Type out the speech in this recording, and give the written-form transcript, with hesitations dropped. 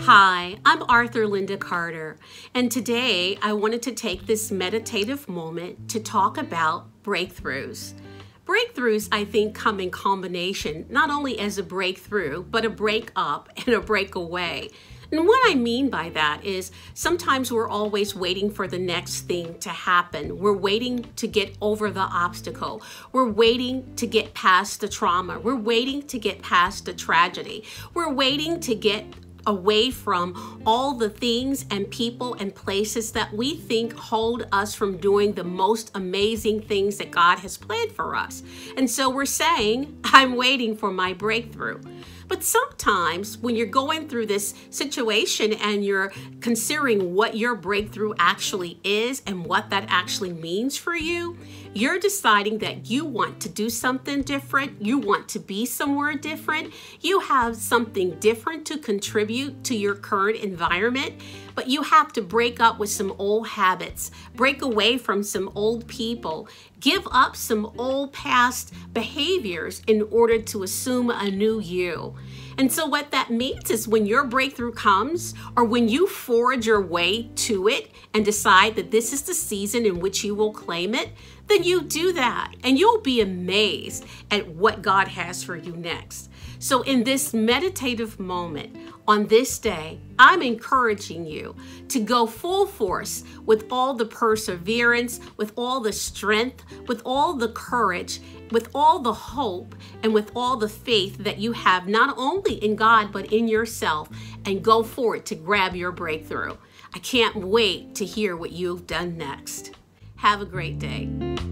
Hi, I'm Rev.Linda Carter, and today I wanted to take this meditative moment to talk about breakthroughs. Breakthroughs, I think, come in combination, not only as a breakthrough, but a break up and a breakaway. And what I mean by that is sometimes we're always waiting for the next thing to happen. We're waiting to get over the obstacle. We're waiting to get past the trauma. We're waiting to get past the tragedy. We're waiting to get away from all the things and people and places that we think hold us from doing the most amazing things that God has planned for us. And so we're saying, I'm waiting for my breakthrough. But sometimes when you're going through this situation and you're considering what your breakthrough actually is and what that actually means for you, you're deciding that you want to do something different. You want to be somewhere different. You have something different to contribute to your current environment, but you have to break up with some old habits, break away from some old people, give up some old past behaviors in order to assume a new you. And so what that means is when your breakthrough comes, or when you forge your way to it and decide that this is the season in which you will claim it, then you do that and you'll be amazed at what God has for you next. So in this meditative moment on this day, I'm encouraging you to go full force with all the perseverance, with all the strength, with all the courage, with all the hope, and with all the faith that you have not only in God, but in yourself, and go forward to grab your breakthrough. I can't wait to hear what you've done next. Have a great day.